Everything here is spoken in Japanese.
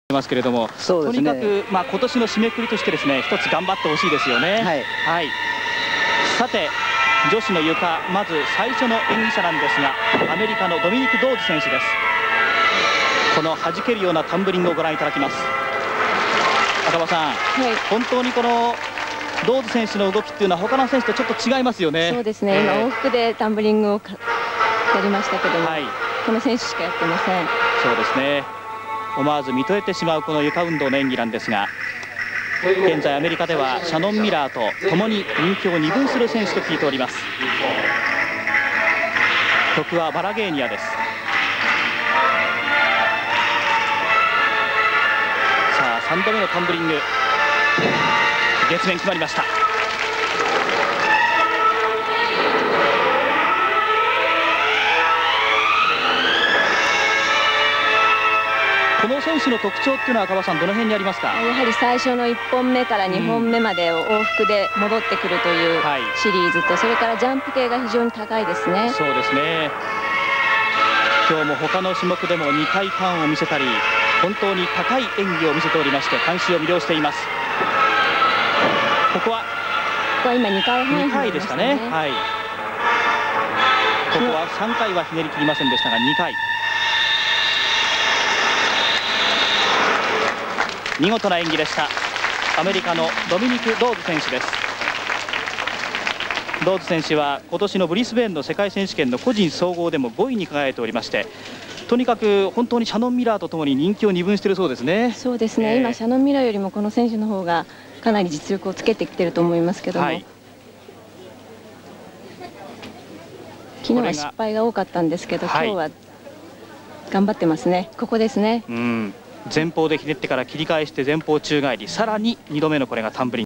ますけれども、とにかく今年の締めくくりとしてですね、一つ頑張ってほしいですよね。はい。さて女子のゆか、まず最初の演技者なんですが、アメリカのドミニク・ドーズ選手です。この弾けるようなタンブリングをご覧いただきます。赤羽さん、本当にこのドーズ選手の動きっていうのは他の選手とちょっと違いますよね。 そうですね、今往復でタンブリングをやりましたけども、この選手しかやってません。 そうですね、思わず見とれてしまうこの床運動の演技なんですが、現在アメリカではシャノン・ミラーと共に人気を二分する選手と聞いております。曲はバラゲーニアです。さあ3度目のタンブリング、月面決まりました。この選手の特徴っていうのは赤羽さん、どの辺にありますか？ やはり最初の1本目から2本目までを往復で戻ってくるというシリーズと、それからジャンプ系が非常に高いですね。 そうですね、今日も他の種目でも2回ターンを見せたり、本当に高い演技を見せておりまして、観衆を魅了しています。ここは今2回半 2回でしたね。ここは3回はひねりきりませんでしたが、2回見事な演技でした。アメリカのドミニク・ドーズ選手です。ドーズ選手は今年のブリスベーンの世界選手権の個人総合でも5位に輝いておりまして、とにかく本当にシャノン・ミラーとともに人気を二分しているそうですね。 そうですね、今シャノン・ミラーよりもこの選手の方がかなり実力をつけてきていると思いますけども、昨日は失敗が多かったんですけど、今日は頑張ってますね。ここですね。 前方でひねってから切り返して前方宙返り、さらに2度目のこれがタンブリング。